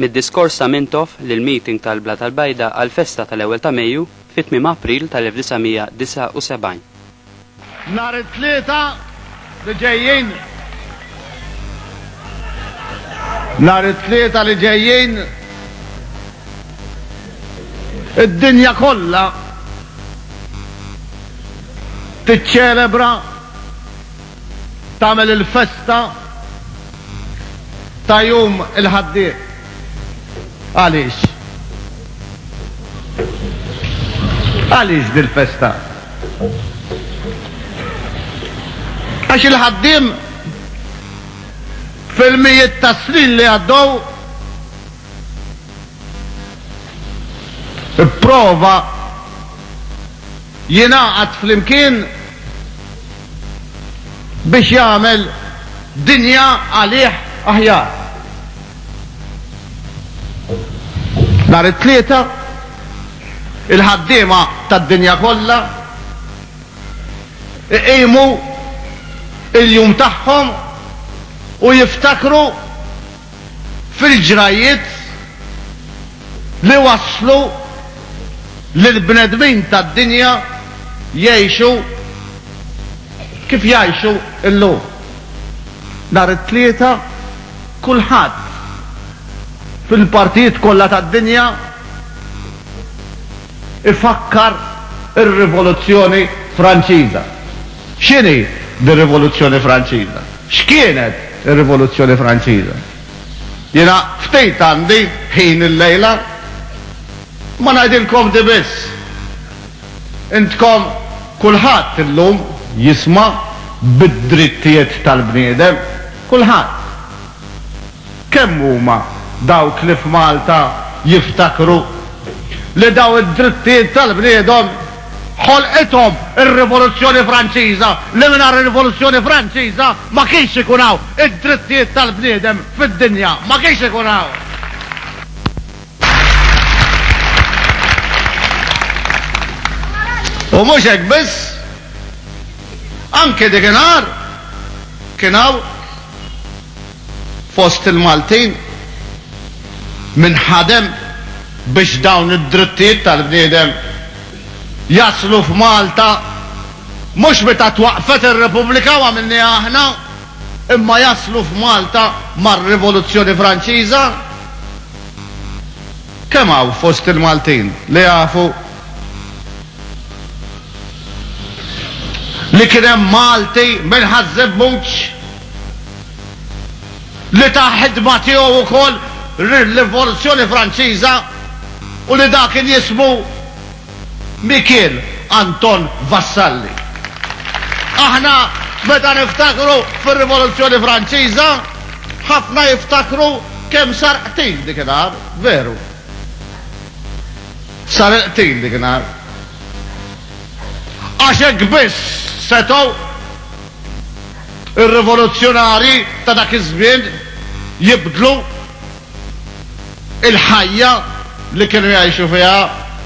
mid-diskors ta' Mintoff lill-meeting tal-Bla tal-Bajda għal-festa tal-1 ta' Mejju fit-8 April tal-1979. Nhar it-tlieta li ġejjin id-dinja kollha tiċċelebra tagħmel il-festa ta' jum il-ħaddiem. Għaliex dil-festa? Għax il-ħaddiem fil-mijiet ta' snin li għaddew ipprova jingħaqad flimkien biex jagħmel dinja għalih aħjar. Nhar it-tlieta il-ħaddiema tad-dinja kollha iqimu il-jum tagħhom u jiftakru fil-ġrajiet li waslu lill-bnedmin tad-dinja jgħixu kif jgħixu illum. Nhar it-tlieta kulħadd fil-partijiet kollha tad-dinja ifakkar ir-rivoluzzjoni Franċiża. X'inhi dir-rivoluzzjoni Franċiża? X'kienet ir-rivoluzzjoni Franċiża? Jiena ftit għandi ħin il-lejla ma ngħidilkom di biss. Intkom kulħadd illum jisma' bid-drittijiet tal-bniedem, kulħadd. Kemm huma dawk li f'Malta jiftakru li daw id-drittijiet tal-bniedem ħolqithom ir-rivoluzzjoni Franċiża, li mingħajr ir-rivoluzzjoni Franċiża ma kienx ikun hawn id-drittijiet tal-bniedem fid-dinja, ma kienx ikun hawn. U mhux hekk biss, anke dikinhar kien hawn fost il-Maltin min ħadem biex dawn id-drittijiet tal-bniedem jaslu f'Malta mhux meta twaqfet ir-Repubblika u għamilniha aħna, imma jaslu f'Malta mar-Rivoluzzjoni Franċiża. Kemm hawn fost il-Maltin li jafu li kien hemm Malti minn ħażebbuċ li ta' ħidma tiegħu wkoll r-Rivoluzzjoni Franċiża u li dak kien jismu Michel Anton Vassalli. Aħna meta niftakru fir-Rivoluzzjoni Franċiża ħafna jiftakru kemm sar qtil dikinhar, veru. Sar qtil dikinhar. Għax hekk biss setgħu ir-rivoluzzjonari ta' dak iż-żmien jibdlu il-ħajja li kienu jgħixu fiha.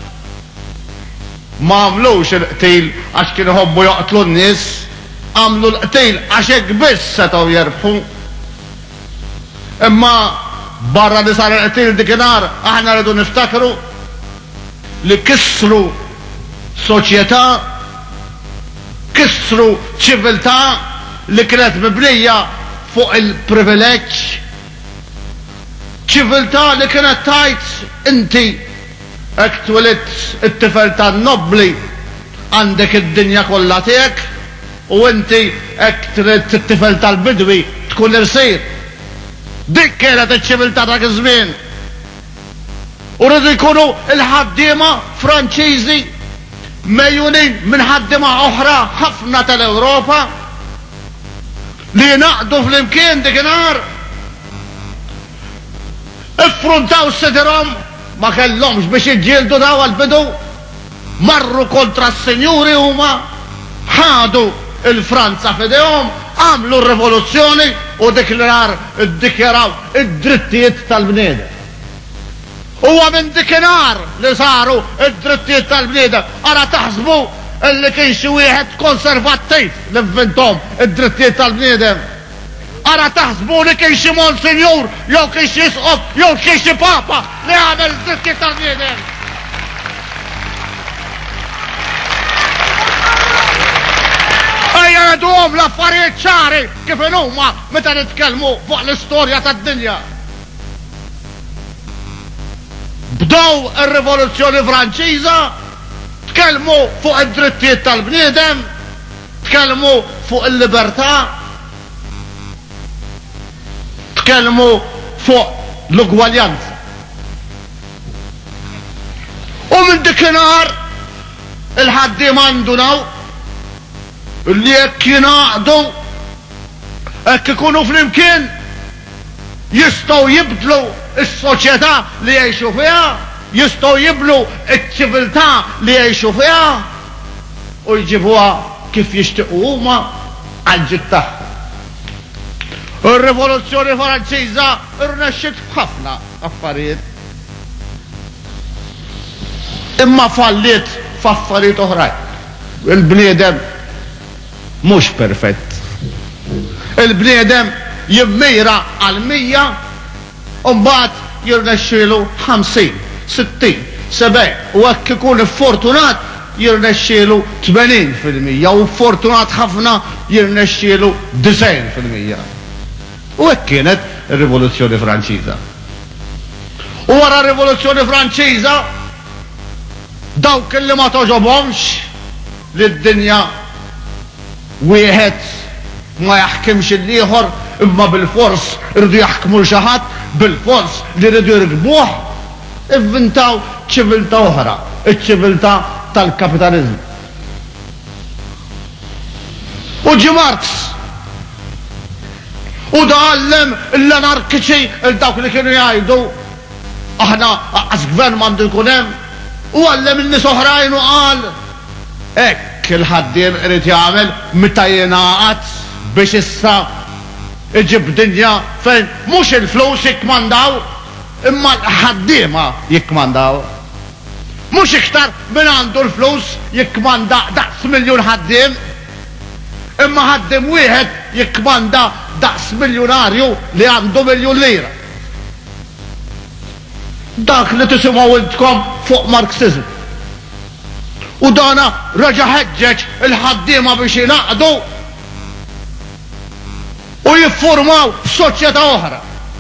Ma għamlux il-qtil għax kienu jħobbu joqtlu n-nies, għamlu l-qtil għax hekk biss setgħu jerbħu. Imma barra li sar il-qtil dikinhar aħna rridu niftakru li kissru soċjetà, kissru ċiviltà li kienet mibnija fuq il-privileġġ, ċiviltà li kienet tajt inti hekk twelidt it-tifel tan-nobbli għandek id-dinja kollha tiegħek u inti hekk trid it-tifel tal-bidwi tkun irsier. Dik kienet iċ-ċiviltà dak iż-żmien. U rridu jkunu l-ħaddiema Franċiżi mejjunin minn ħaddiema oħra ħafna tal-Ewropa li jingħaqdu flimkien dikinhar iffruntaw sidrhom ma kellhomx biex jiġġieldu daw għall-bidu, marru kontra s-sinjuri huma, ħadu il-Franza f'idejhom, għamlu r-rivoluzzjoni u iddikjaraw id-drittijiet tal-bniedem. Huwa minn dikinhar li saru id-drittijiet tal-bniedem. Ara taħsbu illi kien xi wieħed konservattiv li vvintom id-drittijiet tal-bniedem. Ara taħsbuni kien xi monsinjur, jew kien xi isqof, jew kien xi papa li għamel drittijiet tal-bniedem. Ejja għadhom l-affarijiet ċari kif huma meta nitkellmu fuq l-istorja tad-dinja. Bdew ir-Rivoluzzjoni Franċiża, tkellmu fuq id-drittijiet tal-bniedem, tkellmu fuq il-libertà, tkellmu fuq l-ugwaljanza. U minn dikinhar il-ħaddiema ndunaw li jekk jingħaqdu hekk ikunu flimkien jistgħu jibdlu s-soċjetà li jgħixu fiha, jistgħu jibdlu ċ-ċiviltà li jgħixu fiha u jġibuha kif jixtiequ huma għal-ġid tagħhom. Ir-Rivoluzzjoni Franċiża irnexxiet f'ħafna affarijiet. Imma falliet f'affarijiet oħrajn. Il-bniedem mhux perfett. Il-bniedem jimmira għal 100 u mbagħad jirnexxielu 50, 60, 70 u hekk ikun iffortunat jirnexxielu 80% u fortunat ħafna jirnexxielu 90%. U hekk kienet ir-Rivoluzzjoni Franċiża. U wara r-Rivoluzzjoni Franċiża dawk li ma toġobhomx li d-dinja wieħed ma jaħkimx il-ieħor imma bil-fors irridu jaħkmu xi ħadd, bil-fors li rridu jirkbuh, inventaw ċiviltà oħra, iċ-ċiviltà tal-kapitaliżmu. U ġie Marx u għallem l-anarkiċi il-dawk li kienu jgħidu aħna għaz-gvern mandu jkun hemm u għallem in-nies oħrajn u qal hekk il-ħaddiem irid jagħmel meta jingħaqad biex issa iġib dinja fejn mhux il-flus jikkmandaw imma l-ħaddiema jikkmandaw. Mhux iktar min għandu l-flus jikkmanda daqs miljun ħaddiem imma ħaddiem wieħed jikkmanda daqs miljonarju li għandu miljon lira. Dak li tisimgħu intkom fuq Marxizmu. U dana raġa ħeġġeġ il-ħaddiema biex jingħaqdu u jiffurmaw soċjetà oħra.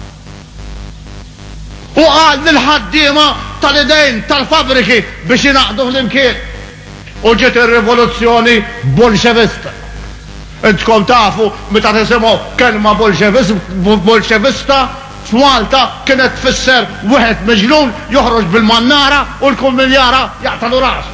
U qal lill-ħaddiema tal-idejn tal-fabriki biex jingħaqdu flimkien. U ġiet ir-rivoluzzjoni bolxevista. Intkom tafu meta tisimgħu kelma bolxevista f'Malta kienet tfisser wieħed miġnun joħroġ bil-mannara u l-kull miljara jaqtalu rasu.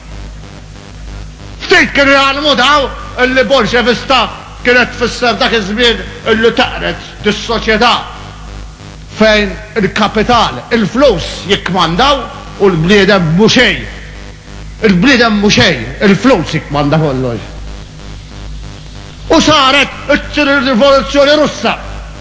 Ftit kienu jgħalmu daw illi bolxevista kienet tfisser dak iż-żmien illi taqret dis-soċjetà fejn il-kapital, il-flus jikkmandaw u l-bliedem mhu xejn. Il-bliedem mhu xejn, il-flus jikkmanda kollox. U saret il-rivoluzzjoni Russa.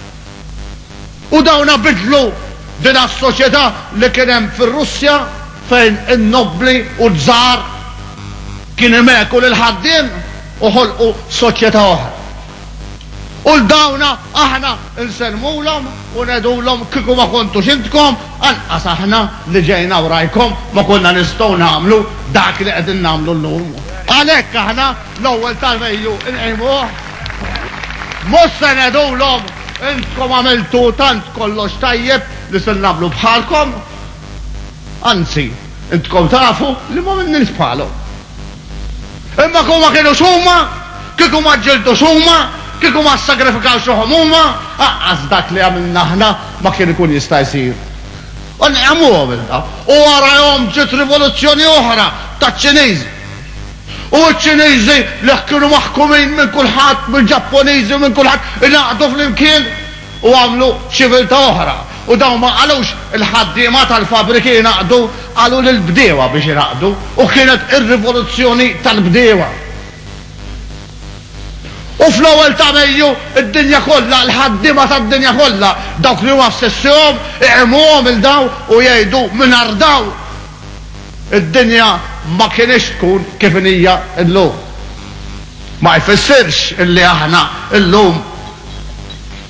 U dawna bidlu din as-soċjetà li kien hemm fir-Russja fejn in-nobli u żgħar kien imekku lil ħaddiem u ħolqu soċjetà oħra. U l-dawna aħna nselmulhom u ngħidulhom kieku ma kontux intkom anqas aħna li ġejna wrajkom ma konna nistgħu nagħmlu dak li qegħdin nagħmlu llum. Għalhekk aħna l-ewwel tal-Mejju nqimuh mhux se ngħidulhom intkom għamiltu tant kollox tajjeb li se nagħmlu bħalkom. Anzi, intkom tafu li ma minnix bħalhom. Imma kieku ma kienux huma, kieku ma ġġiltux huma, kieku ma ssagrifikaw ruħhom huma, aqqas dak li għamilna aħna ma kien ikun jista' jsir. U nqamuhom ilha. U warahom ġiet rivoluzzjoni oħra taċ-Ċiniżi. U ċ-Ċiniżi li kienu maħkumin minn kulħadd, mill-Ġappuniżi minn kulħadd ingħaqdu flimkien u għamlu ċiviltà oħra. U dawn ma qalux il-ħaddiema tal-fabriki jingħaqdu, qalu lill-bdiewa biex jingħaqdu u kienet ir-rivoluzzjoni tal-bdiewa. U fl-ewwel ta' Mejju id-dinja kollha, l-ħaddiema tad-dinja kollha dawk li huma f'sessihom iqemuhom il daw u jgħidu mingħajr daw id-dinja ma kienx tkun kif hija llum. Ma jfissirx illi aħna llum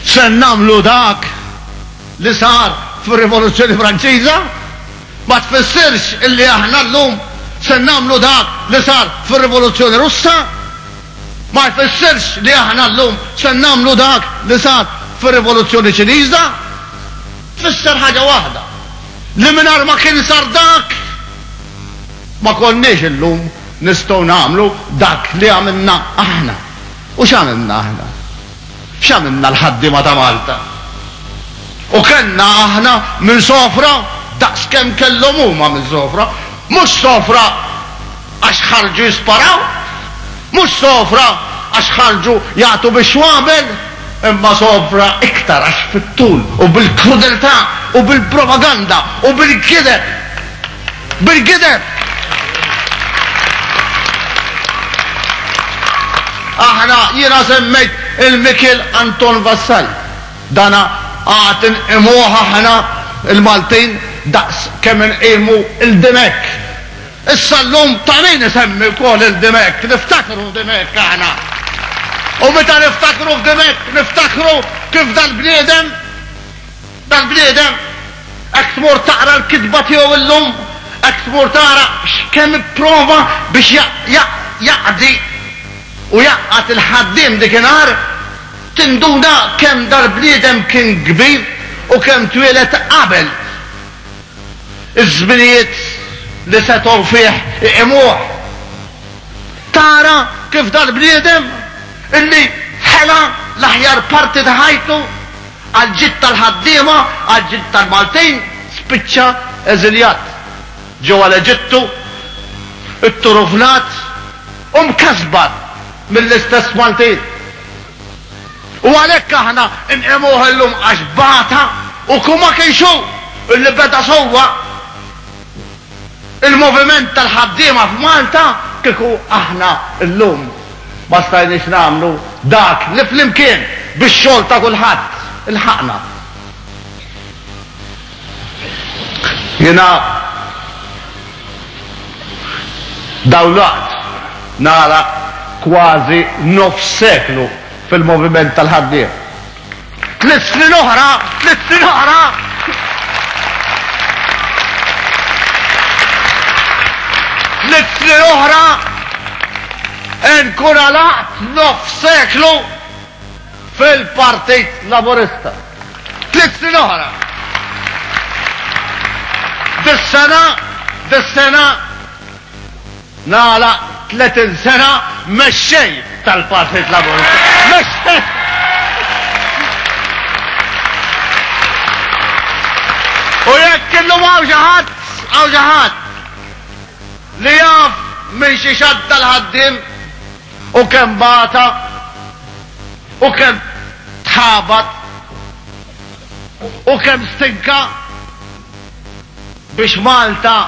se namlu dak li sar fir-Rivoluzzjoni Franċiża? Ma tfissirx illi aħna llum se namlu dak li sar fir-Rivoluzzjoni Russa? Ma jfissirx li aħna llum se namlu dak li sar fir-Rivoluzzjoni Ċiniża? Tfisser ħaġa waħda, li mingħajr ma kien sar dak ma konniex illum nistgħu nagħmlu dak li għamilna aħna. U x'għamilna aħna? X'għamilna l-ħaddiema ta' Malta? U kellna aħna minn sofra daqskemm kellhom huma minn sofra, mhux sofra għax ħarġu jisparaw, mhux sofra għax ħarġu jagħtu bix-xwabel, imma sofra iktar għax fit-tul u bil-krudeltà u bil-propaganda u bil-kideb. Aħna jiena semmejt il-Mikil Anton Vassal, dana għatin imuħa aħna il-Maltin daqs kemm inqimu il-Dimek. Issa llum ta' min isemmi wkoll il-Dimek, niftakru Dimek aħna. U meta niftakru f'Dimek, niftakru kif dal-bniedem hekk tmur taqra l-kitba tiegħu illum, hekk tmur tara x'kemm ipprova biex jaqdi u jaqqat il-ħaddiem dikinhar, tinduna kemm dal-bniedem kien kbir u kemm twieled qabel iż-żminijiet li setgħu fih iqimuh. Tara kif dal-bniedem illi ħela l-aħjar parti ta' ħajtu għal-ġid tal-ħaddiema, għal-ġid tal-Maltin, spiċċa eżiljat ġewwa l-Eġittu, it-turufnat u mkasbat mill-istess Maltin. U għalhekk aħna nqimuh illum għax bata u kuma kienxu illi beda sewwa il-moviment tal-ħaddiema f'Malta kieku aħna illum ma stajniex nagħmlu dak li flimkien bix-xogħol ta' kulħadd ilħaqna. Jiena dawlaqt nara kważi nofs seklu fil-moviment tal-ħaddiem. 3 snin oħra, 3 snin oħra nkun għalaqt nofs seklu fil-Partit Laburista. 3 snin oħra. Dis-sena nagħlaq 30 sena mexxej tal-Partit Laburista. Mexxej! U jekk illum hawn xi ħadd li jaf minn xi xadda l-ħaddiem u kemm bata u kemm tħabat u kemm stinka biex Malta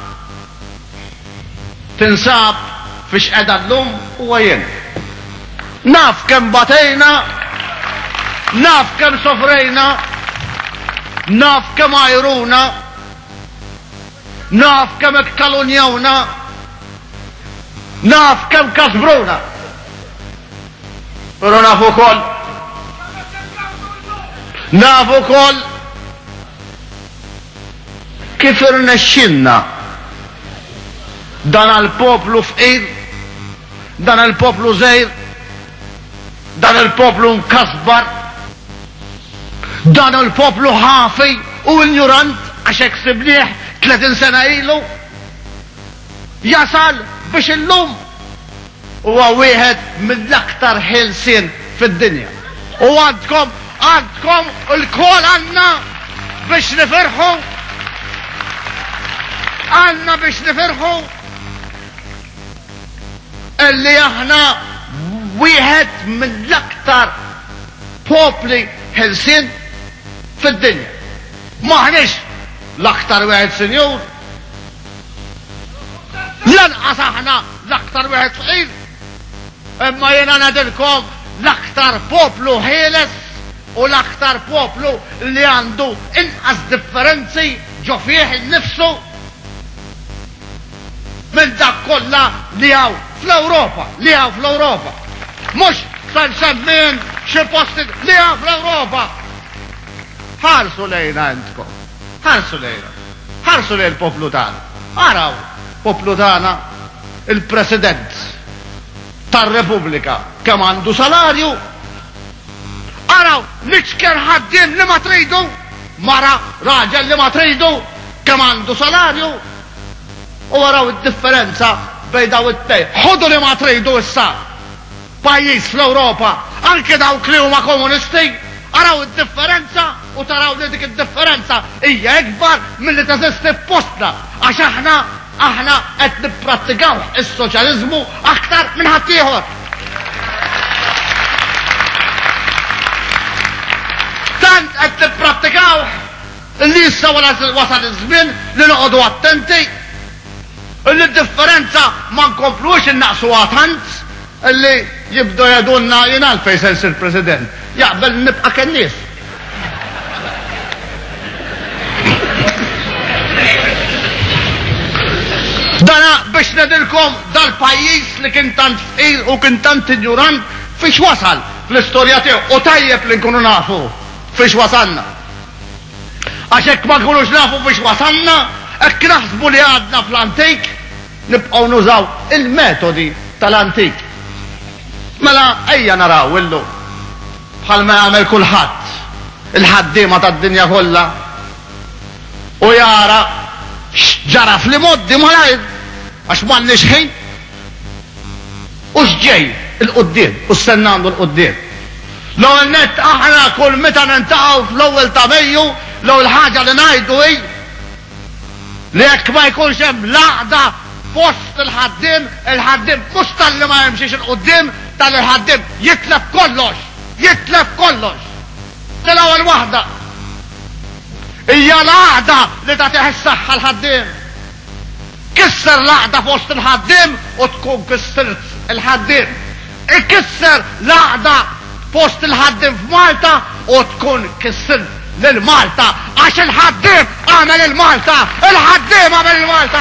tinsab fiex qiegħda llum huwa jien. Naf kemm batejna, naf kemm sofrejna, naf kemm għajruna, naf kemm ikkalunjawna, naf kemm kasbruna. Però naf ukoll kif irnexxinna dan għal-poplu fqir, dan għal-poplu żgħir, dan għal-poplu mkasbar, dan għal-poplu ħafi u ignorant għax hekk siblieh 30 sena ilu jasal biex illum huwa wieħed mill-aktar ħelsien fid-dinja. U għandkom il-kol għandna biex nifirħu, illi aħna wieħed mill-aktar popli ħelsien fid-dinja. Maħniex l-aktar wieħed sinjur, lanqas aħna l-aktar wieħed fqir, imma jiena ngħidilkom l-aktar poplu ħieles u l-aktar poplu li għandu inqas differenzi ġo fih innifsu minn dak kollha li hawn fl-Ewropa, Mhux sal semmin xi posti li fl-Ewropa. Ħarsu lejna entkom, ħarsu lejna, ħarsu lejn il-poplu tagħna. Araw, poplu tagħna, il-President tar-Repubblika kemm għandu salarju, araw niċker ħaddiem li ma tridu, mara raġel li ma tridu kemm għandu salarju, u araw id-differenza bejn daw it-tnejn. Ħodu li ma tridu issa pajjiż fl-Ewropa, anke dawk li huma komunisti, araw id-differenza u taraw li dik id-differenza hija ikbar milli teżisti f'postna għax aħna qed nipprattikaw is-soċjaliżmu aktar minn ħadd ieħor. Tant qed nipprattikaw li issa wasal iż-żmien li noqogħdu attenti li d-differenza ma nkomplux innaqsuha tant illi jibdu jgħidulna jien għalfejn se nsir President. Jaqbel nibqa' kien nies. Dana biex nedilkom dal-pajjiż li kien tant fqir u kien tant ignorant fiex wasal fl-istorja tiegħu u tajjeb li nkunu nafu fiex wasalna. Għax hekk ma nkunux nafu fiex wasalna, hekk naħsbu li għadna fl-antik, nibqgħu nużaw il-metodi tal-antik. Mela ejja naraw illum bħalma jagħmel kulħadd il-ħaddiema tad-dinja kollha u jara x'ġara fl-imoddi malajr għax m'għandniex ħin u x'ġej il-qudiem u stennandu l-qudiem. L-ewwel nett aħna kull meta nintaqgħu fl-ewwel ta' Mejju l-ewwel ħaġa li ngħidu hi li jekk ma jkunx hemm laqda post il-ħaddiem mhux tal-li ma jimxiex il-qudiem tal-ħaddiem jitlef kollox. L-ewwel waħda hija l-għaqda li tagħtih is-saħħa l-ħaddiem. Kisser l-għaqda fost il-ħaddiem u tkun kissirt il-ħaddiem. Ikisser l-għaqda post il-ħaddiem f'Malta u tkun kissirt lil Malta għax il-ħaddiem għamel il-Malta, il-ħaddiem għamel il-Malta.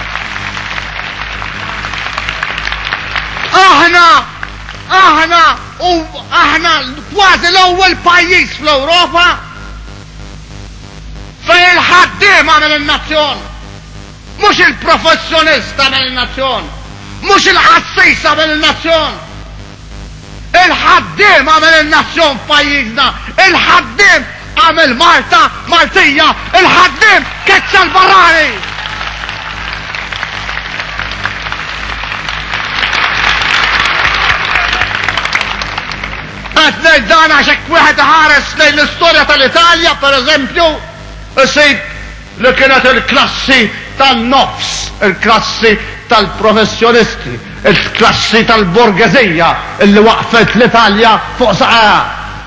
Aħna kważi l-ewwel pajjiż fl-Ewropa fejn il-ħaddiem għamel in-nazzjon. Mhux il-professjonist għamel in-nazzjon, mhux il-ħassis għamel in-nazzjon. Il-ħaddiem għamel in-nazzjon f'pajjiżna, il-ħaddiem għamel Malta Maltija, il-ħaddiem keċċa l-barrani. Għatnej dan għaxek wieħed ħares lejn l-istorja tal-Italja, per eżempju, sejt li kienet il-klassi tan-nofs, il-klassi tal-professjonisti, il-klassi tal-borgezija illi waqfet l-Italja fuq saqajha.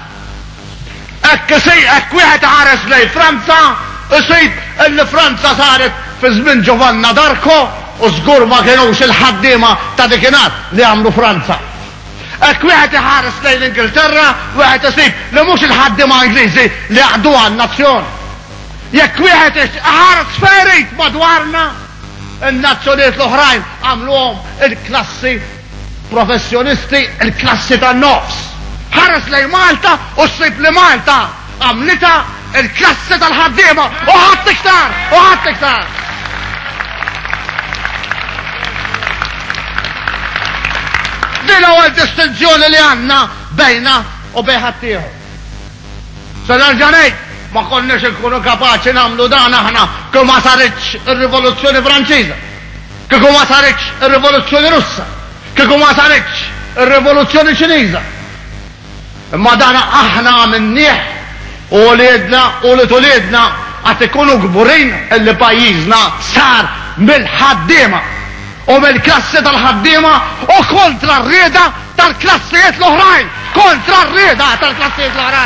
Ekk wieħed ħares lejn Franza, sejt illi Franza saret fi żmien Giovanna d'Arco u żgur ma kienux il-ħaddiema ta' dikinat li għamlu Franza. Ek wieħed iħares lejn l-Ingilterra, wieħed isib li mhux il-ħaddiema Ingliżi li għaqduha n-nazzjon. Jekk wieħed iħares ferit madwarna, in-nazzjonijiet l-oħrajn għamluhom il-klassi professjonisti, il-klassi tan-nofs. Ħares lejn Malta u ssib li Malta għamlita il-klassi tal-ħaddiema u ħadd iktar. Din l-ewwel distinzjoni li għandna bejna u bejn ħaddieħor. Se nerġa' ngħid ma konniex inkunu kapaċi nagħmlu dan aħna kieku ma saritx ir-Rivoluzzjoni Franċiża, kieku ma saritx ir-Rivoluzzjoni Russa, kieku ma saritx ir-Rivoluzzjoni Ċiniża. Imma dan aħna għamilnieh u liedna u li tuliedna għad ikunu gburin illi pajjiżna sar mill-ħaddiema u mill-klassi tal-ħaddiema u kontra r-rieda tal-klassijiet l-oħrajn.